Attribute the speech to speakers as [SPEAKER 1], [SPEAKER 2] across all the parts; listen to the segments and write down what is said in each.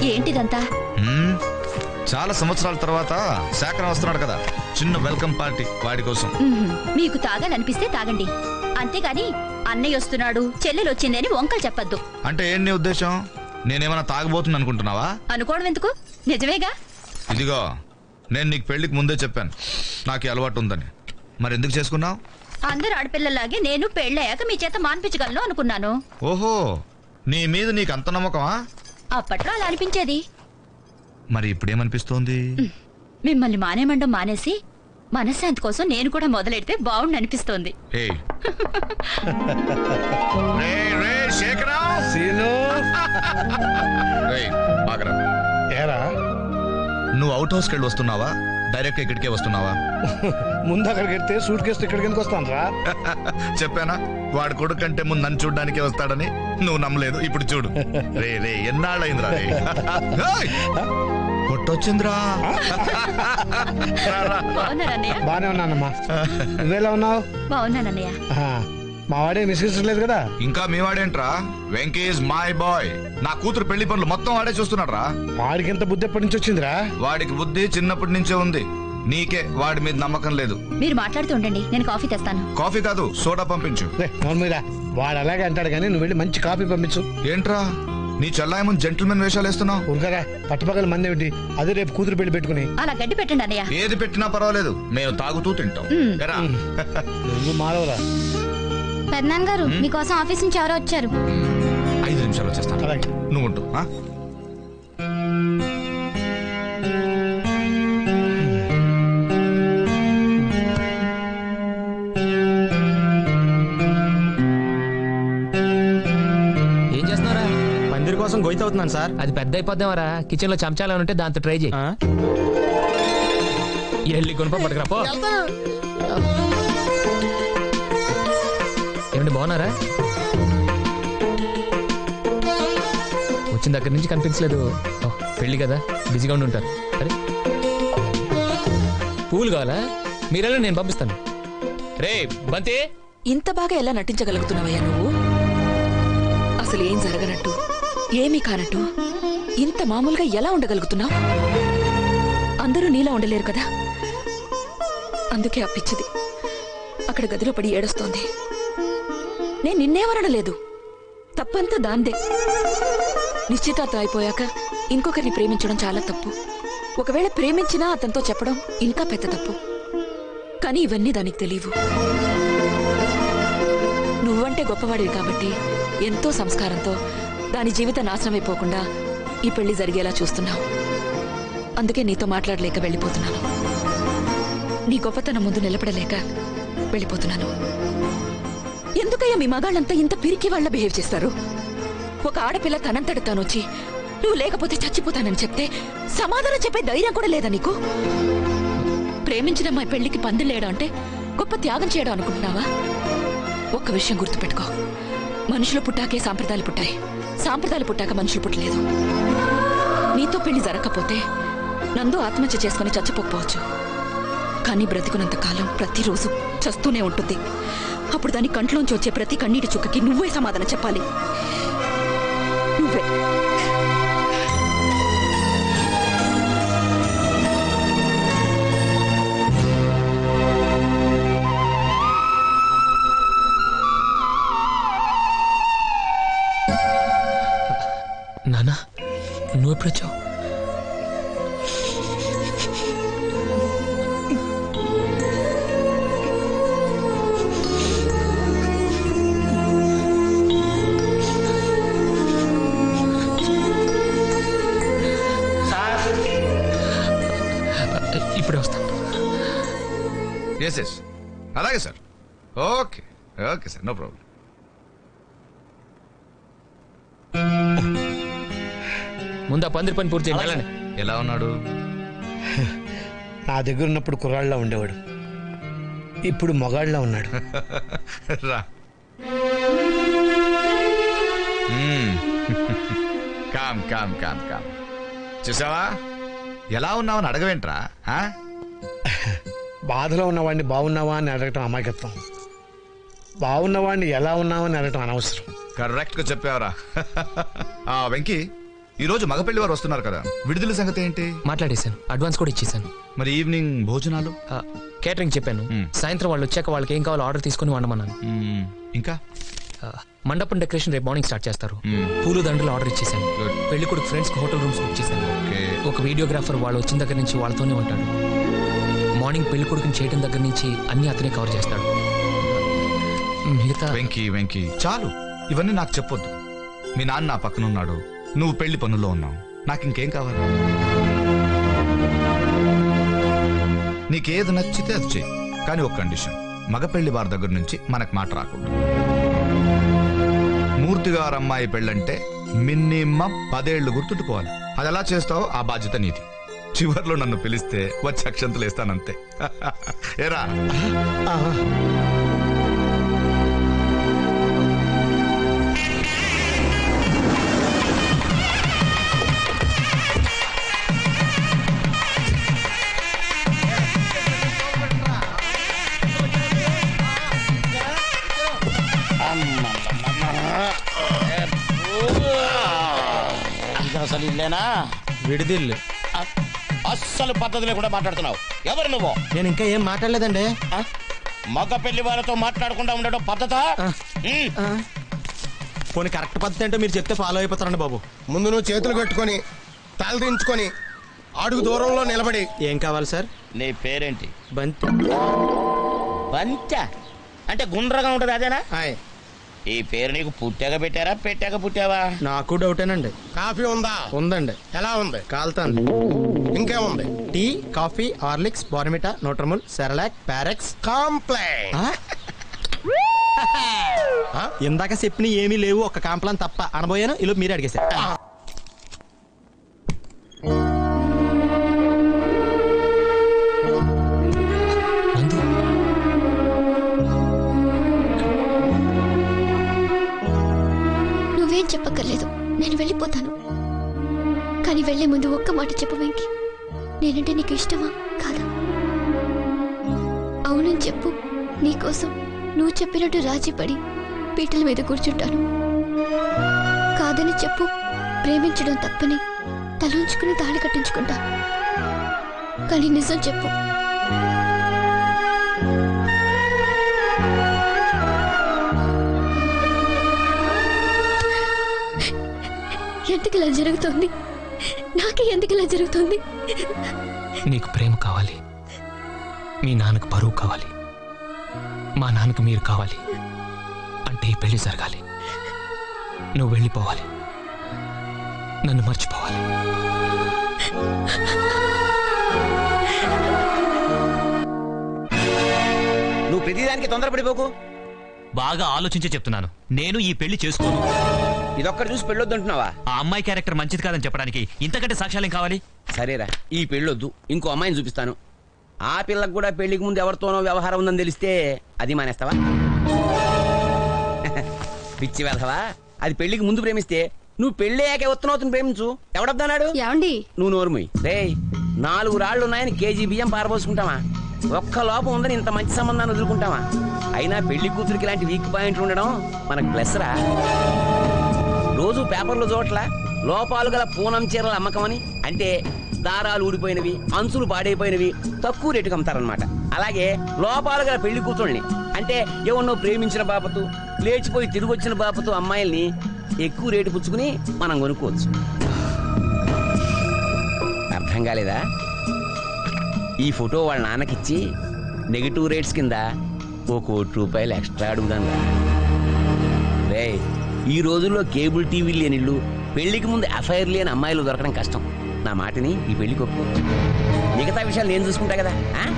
[SPEAKER 1] ఏంటిదంతా?
[SPEAKER 2] చాలా సంవత్సరాల తర్వాత శాఖరం వస్తున్నాడు కదా, చిన్న వెల్కమ్ పార్టీ వాడి కోసం.
[SPEAKER 1] మీకు తాగాలనిపిస్తే తాగండి, అంతేగాని అన్నయ్య వస్తున్నాడు చెల్లెలు వచ్చిందని వంకలు చెప్పద్దు.
[SPEAKER 2] అంటే ఏం నీ ఉద్దేశం? నేనేమన్నా తాగబోతున్నా అనుకుంటున్నావా?
[SPEAKER 1] అనుకోవడం ఎందుకు, నిజమేగా.
[SPEAKER 2] ఇదిగో, నేను నీకు పెళ్లికి ముందే చెప్పాను నాకు ఈ అలవాటు ఉందని. మరి ఎందుకు చేసుకున్నావు?
[SPEAKER 1] అందరు ఆడపిల్లలాగే నేను పెళ్ళయ్యాక మీ చేత మాన్పించగలను అనుకున్నాను.
[SPEAKER 2] ఓహో, నీ మీద నీకు అంత నమ్మకమా?
[SPEAKER 1] అప్పట్లో అలా అనిపించేది.
[SPEAKER 2] మరి ఇప్పుడేమనిపిస్తోంది?
[SPEAKER 1] మిమ్మల్ని మానేమండం మానేసి మనశ్శాంతి కోసం నేను కూడా మొదలెడితే బాగుండి అనిపిస్తోంది.
[SPEAKER 2] నువ్వు అవుట్ హౌస్కి వెళ్ళి వస్తున్నావా, డైరెక్ట్ ఇక్కడికే వస్తున్నావా?
[SPEAKER 3] ముందు అక్కడికి వెళ్తే సూట్ కేసు ఇక్కడికి ఎందుకు వస్తాను రా?
[SPEAKER 2] చెప్పానా వాడు కొడుకు కంటే ముందు నన్ను చూడ్డానికే వస్తాడని? నువ్వు నమ్మలేదు, ఇప్పుడు చూడు. రే రే ఎన్నాళ్ళయిందిరా రే. కొట్టొచ్చిందిరా.
[SPEAKER 3] బానే ఉన్నానమ్మా, నువ్వేలా ఉన్నావు?
[SPEAKER 1] బాగున్నానన్నయ్య.
[SPEAKER 3] మా వాడే మిస్కించలేదు కదా?
[SPEAKER 2] ఇంకా మీ వాడేంట్రా, వెంకీ ఈజ్ మై బాయ్. నా కూతురు పెళ్లి పనులు మొత్తం వాడే చూస్తున్నాడు రా.
[SPEAKER 3] వాడికి ఎంత బుద్ధి ఎప్పటి నుంచి వచ్చిందిరా?
[SPEAKER 2] వాడికి బుద్ధి చిన్నప్పటి నుంచే ఉంది, నీకే వాడి మీద నమ్మకం లేదు.
[SPEAKER 1] మీరు మాట్లాడుతూ ఉండండి, నేను కాఫీ తెస్తాను.
[SPEAKER 2] కాఫీ కాదు, సోడా పంపించు.
[SPEAKER 3] వాడు అలాగే అంటాడు కానీ నువ్వు వెళ్ళి మంచి కాఫీ పంపించు.
[SPEAKER 2] ఏంట్రా నీ చెల్లాయమని జెంటిల్మెన్ వేషాలు వేస్తున్నావు?
[SPEAKER 3] ఊరుకరా, పట్టుపక్కల మంది ఏమిటి? అదే రేపు కూతురు పెళ్లి పెట్టుకుని.
[SPEAKER 1] అలా గడ్డి పెట్టండి అన్నయ్య.
[SPEAKER 2] ఏది పెట్టినా పర్వాలేదు, మేము తాగుతూ తింటాం.
[SPEAKER 3] నువ్వు మారవరా.
[SPEAKER 4] పెద్దనాన్న గారు మీకోసం ఆఫీస్ నుంచి ఎవరో వచ్చారు.
[SPEAKER 2] 5 నిమిషాలు వచ్చేస్తాను, నువ్వు ఉంటూ.
[SPEAKER 5] ఏం చేస్తున్నారా?
[SPEAKER 6] పందిరి కోసం గొయ్యి అవుతున్నాను సార్.
[SPEAKER 5] అది పెద్ద అయిపోద్దామరా, కిచెన్ లో చెంచాలు ఉంటే దాంతో ట్రై చేయి. వెళ్ళి కొనుప పట్టుకురాపో. ఏమండి బాగున్నారా? వచ్చిన దగ్గర నుంచి కనిపించలేదు. పెళ్లి కదా, బిజీగా ఉండి ఉంటారు. అరే పూలు కావాలా? మీరెలా, నేను పంపిస్తాను. రే బంతి,
[SPEAKER 7] ఇంత బాగా ఎలా నటించగలుగుతున్నావయ్యా నువ్వు? అసలు ఏం జరగనట్టు, ఏమీ కానట్టు ఇంత మామూలుగా ఎలా ఉండగలుగుతున్నావు? అందరూ నీలా ఉండలేరు కదా, అందుకే అప్పించింది అక్కడ గదిలో పడి ఏడుస్తోంది. నేను నిన్నేమనడలేదు, తప్పంతా దాందే. నిశ్చితార్థం అయిపోయాక ఇంకొకరిని ప్రేమించడం చాలా తప్పు. ఒకవేళ ప్రేమించినా అతనితో చెప్పడం ఇంకా పెద్ద తప్పు. కానీ ఇవన్నీ దానికి తెలియవు. నువ్వంటే గొప్పవాడివి కాబట్టి ఎంతో సంస్కారంతో దాని జీవితం నాశనం అయిపోకుండా ఈ పెళ్లి జరిగేలా చూస్తున్నావు. అందుకే నీతో మాట్లాడలేక వెళ్ళిపోతున్నాను. నీ గొప్పతనం ముందు నిలబడలేక వెళ్ళిపోతున్నాను. ఎందుకయ్యా మీ మగాళ్ళంతా ఇంత పిరికి వాళ్ళ బిహేవ్ చేస్తారు? ఒక ఆడపిల్ల తనంతట తానొచ్చి నువ్వు లేకపోతే చచ్చిపోతానని చెప్తే సమాధానం చెప్పే ధైర్యం కూడా లేదా నీకు? ప్రేమించిన మా పెళ్లికి పందిలేయడం అంటే గొప్ప త్యాగం చేయడం అనుకుంటున్నావా? ఒక్క విషయం గుర్తుపెట్టుకో, మనుషులు పుట్టాకే సాంప్రదాయాలు పుట్టాయి, సాంప్రదాయాలు పుట్టాక మనుషులు పుట్టలేదు. నీతో పెళ్లి జరగకపోతే నందు ఆత్మహత్య చేసుకుని చచ్చిపోకపోవచ్చు, కానీ బ్రతికున్నంత కాలం ప్రతిరోజు చస్తూనే ఉంటుంది. అప్పుడు దాని కంట్లోంచి వచ్చే ప్రతి కన్నీటి చుక్కకి నువ్వే సమాధానం చెప్పాలి. నువ్వే.
[SPEAKER 5] నానా, నువ్వెప్పుడొచ్చావు? ఇప్పుడే వస్తాను.
[SPEAKER 2] ఎస్ అలాగే sir. Okay okay sir, no problem.
[SPEAKER 5] ముందు ఆ పందిరి పని పూర్తి చేయాలని.
[SPEAKER 2] ఎలా ఉన్నాడు?
[SPEAKER 3] నా దగ్గర ఉన్నప్పుడు కుర్రాళ్ళ ఉండేవాడు, ఇప్పుడు మొగాళ్ళ ఉన్నాడు.
[SPEAKER 2] రా. Calm calm calm calm. చూసావా ఎలా ఉన్నావని అడగవేంట్రా?
[SPEAKER 3] బాధలో ఉన్నవాడిని బాగున్నావా అని అడగటం అమాయకత్వం, బాగున్నవాడిని ఎలా ఉన్నావని అడగటం అనవసరం.
[SPEAKER 2] కరెక్ట్ గా చెప్పావరా. వెంకీ, ఈ రోజు మగపెళ్లి వారు వస్తున్నారు కదా, విడుదల సంగతి ఏంటి?
[SPEAKER 5] మాట్లాడేశాను, అడ్వాన్స్ కూడా ఇచ్చేసాను.
[SPEAKER 2] మరి ఈవినింగ్ భోజనాలు?
[SPEAKER 5] కేటరింగ్ చెప్పాను, సాయంత్రం వాళ్ళు వచ్చాక వాళ్ళకి ఏం కావాలో ఆర్డర్ తీసుకుని వండమన్నాను.
[SPEAKER 2] ఇంకా
[SPEAKER 5] మండపం డెకరేషన్ రేపు మార్నింగ్ స్టార్ట్ చేస్తారు. పూలు దండలు ఆర్డర్ ఇచ్చేసాను. పెళ్లి కొడుకు ఫ్రెండ్స్ కి హోటల్ రూమ్స్ బుక్ చేశాను. ఒక వీడియోగ్రాఫర్ వాళ్ళు వచ్చిన దగ్గర నుంచి వాళ్ళతోనే ఉంటాడు. మార్నింగ్ పెళ్లి కొడుకుని చేయడం దగ్గర నుంచి అన్ని అతనే కవర్ చేస్తాడు. మిగతా
[SPEAKER 2] వెంకీ చాలు, ఇవన్నీ నాకు చెప్పొద్దు. మీ నాన్న నా పక్కన ఉన్నాడు, నువ్వు పెళ్లి పనుల్లో ఉన్నావు, నాకు ఇంకేం కావాలి? నీకేది నచ్చితే అది చెయ్యి, కానీ ఒక కండిషన్, మగ పెళ్లి వారి దగ్గర నుంచి మనకు మాట రాకూడదు. మూర్తి గారు అమ్మాయి పెళ్ళంటే మినిమం 10 ఏళ్లు గుర్తుండిపోవాలి. అది ఎలా చేస్తావో ఆ బాధ్యత నీది. చివర్లో నన్ను పిలిస్తే వచ్చి అక్షంతలు వేస్తానంతే. ఏరా
[SPEAKER 8] అసలు ఇల్లేనా?
[SPEAKER 6] విడిదిల్లు.
[SPEAKER 8] అస్సలు పద్ధతి లేకుండా మాట్లాడుతున్నావు. ఎవరు నువ్వు?
[SPEAKER 6] నేను ఇంకా ఏం మాట్లాడలేదండి.
[SPEAKER 8] మగ పెళ్లి వాళ్ళతో మాట్లాడకుండా ఉండడం పద్ధతా?
[SPEAKER 6] పోనీ కరెక్ట్ పద్ధతి అంటే మీరు చెప్తే ఫాలో అయిపోతారండి బాబు.
[SPEAKER 9] ముందు నువ్వు చేతులు కట్టుకొని తలదించుకొని అడుగు దూరంలో నిలబడి.
[SPEAKER 6] ఏం కావాలి సార్?
[SPEAKER 8] నీ పేరేంటి?
[SPEAKER 6] బంతి.
[SPEAKER 8] బంత అంటే గుండ్రగా ఉంటది అదేనా?
[SPEAKER 9] హాయ్.
[SPEAKER 8] ఈ పేరు నీకు పుట్టాక పెట్టారా, పెట్టాక పుట్టావా?
[SPEAKER 6] నాకు డౌటేనండి.
[SPEAKER 9] కాఫీ ఉందా?
[SPEAKER 6] ఉందండి.
[SPEAKER 9] ఎలా ఉంది?
[SPEAKER 6] కాలుతాంది.
[SPEAKER 9] ఇంకేముంది?
[SPEAKER 6] Tea, coffee, Horlicks, Bournvita, Nutramul, Cerelac, Farex,
[SPEAKER 9] Complan.
[SPEAKER 6] ఇందాక చెప్పిన ఏమీ లేవు, ఒక కాంప్లాన్ తప్ప అనబోయాను. ఇలా మీరే అడిగేశారు.
[SPEAKER 4] నువ్వేం చెప్పక్కర్లేదు, నేను వెళ్ళిపోతాను. కానీ వెళ్లే ముందు ఒక్క మాట చెప్పు వెంకీ. నేనంటే నీకు ఇష్టమా కాదా? అవునని చెప్పు. నీకోసం నువ్వు చెప్పినట్టు రాజీ పడి పీటల మీద కూర్చుంటాను. కాదని చెప్పు. ప్రేమించడం తప్పని తలంచుకుని తాళి కట్టించుకుంటా. కానీ నిజం చెప్పు. ఎందుకు ఇలా జరుగుతుంది? నాకే ఎందుకు ఇలా జరుగుతుంది?
[SPEAKER 5] నీకు ప్రేమ కావాలి, మీ నాన్నకు పరువు కావాలి, మా నాన్నకు మీరు కావాలి అంటే ఈ పెళ్లి జరగాలి. నువ్వు వెళ్ళిపోవాలి, నన్ను మర్చిపోవాలి.
[SPEAKER 8] నువ్వు ప్రతిదానికి తొందరపడిపోకు.
[SPEAKER 10] బాగా ఆలోచించే చెప్తున్నాను, నేను ఈ పెళ్లి చేసుకోను.
[SPEAKER 8] ఇదొక్కటి చూసి పెళ్ళొద్దంటున్నావా?
[SPEAKER 10] ఆ అమ్మాయి క్యారెక్టర్ మంచిది కాదని చెప్పడానికి ఇంతకంటే సాక్ష్యాలేం కావాలి?
[SPEAKER 8] సరేరా, ఈ పెళ్ళొద్దు, ఇంకో అమ్మాయిని చూపిస్తాను. ఆ పిల్లకు కూడా పెళ్లికి ముందు ఎవరితోనో వ్యవహారం ఉందని తెలిస్తే అది మానేస్తావా? పిచ్చి వెధవా, అది పెళ్లికి ముందు ప్రేమిస్తే నువ్వు పెళ్ళయ్యాకే ఉత్తనవుతుని ప్రేమించు. ఎవడొద్దన్నాడు?
[SPEAKER 4] ఏమండి?
[SPEAKER 8] నువ్వు నోరుమోయ్. రే, 4 రాళ్లు ఉన్నాయని కేజీ బియ్యం పారబోసుకుంటావా? ఒక్క లోపం ఉందని ఇంత మంచి సంబంధాన్ని వదులుకుంటావా? అయినా పెళ్లి కూతురికి ఇలాంటి వీక్ పాయింట్లు ఉండడం మనకు ప్లస్ రా. రోజు పేపర్లు చోట్ల లోపాలు గల పూనం చీరల అమ్మకం అని, అంటే దారాలు ఊడిపోయినవి, అంచులు పాడైపోయినవి తక్కువ రేటుకి అమ్ముతారనమాట. అలాగే లోపాలు గల పెళ్లి కూతుళ్ళని, అంటే ఎవరినో ప్రేమించిన బాపతు, లేచిపోయి తిరిగి వచ్చిన బాపతు అమ్మాయిల్ని ఎక్కువ రేటు పుచ్చుకుని మనం కొనుక్కోవచ్చు. అర్థం కాలేదా? ఈ ఫోటో వాళ్ళ నాన్నకిచ్చి నెగిటివ్ రేట్స్ కింద ₹1 కోటి ఎక్స్ట్రా అడుగుదాను. రే, ఈ రోజుల్లో కేబుల్ టీవీ లేనిళ్ళు, పెళ్లికి ముందు అఫైర్ లేని అమ్మాయిలు దొరకడం కష్టం. నా మాటని ఈ పెళ్లికి ఒప్పుకో. మిగతా విషయాలు నేను చూసుకుంటా కదా.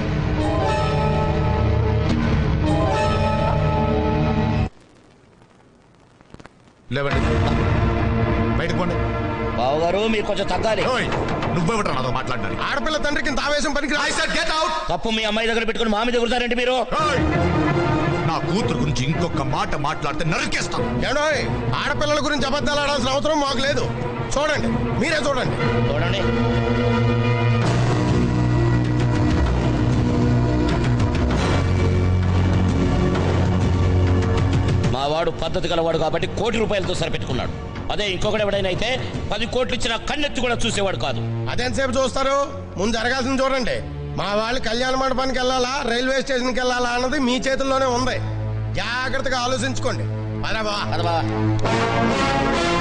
[SPEAKER 2] లేవండి, బయటకు పోండి.
[SPEAKER 8] బావగారు, మీరు కొంచెం తగ్గాలి.
[SPEAKER 2] నువ్వెవట్రా నాతో మాట్లాడడానికి?
[SPEAKER 9] ఆడపిల్ల తండ్రికి ఇంత ఆవేశం పనికి
[SPEAKER 8] తప్పు మీ అమ్మాయి దగ్గర పెట్టుకుని మా మీద ఎగురుతారండి మీరు.
[SPEAKER 2] నా కూతురు గురించి ఇంకొక మాట మాట్లాడితే నరికేస్తాను.
[SPEAKER 9] ఏడోయ్, ఆడపిల్లల గురించి అబద్ధాలు ఆడాల్సిన అవసరం మాకు లేదు. చూడండి, మీరే చూడండి.
[SPEAKER 8] చూడండి, మా వాడు పద్ధతి గలవాడు కాబట్టి ₹1 కోటి సరిపెట్టుకున్నాడు.
[SPEAKER 11] అదే ఇంకొకటి ఎవడైనా అయితే 10 కోట్లు ఇచ్చిన కన్నెత్తి కూడా చూసేవాడు కాదు.
[SPEAKER 9] అదెంతసేపు చూస్తారు? ముందు జరగాల్సింది చూడండి. మా వాళ్ళు కళ్యాణ మండపానికి వెళ్ళాలా, రైల్వే స్టేషన్కి వెళ్ళాలా అన్నది మీ చేతుల్లోనే ఉంది. జాగ్రత్తగా ఆలోచించుకోండి. అరే బా.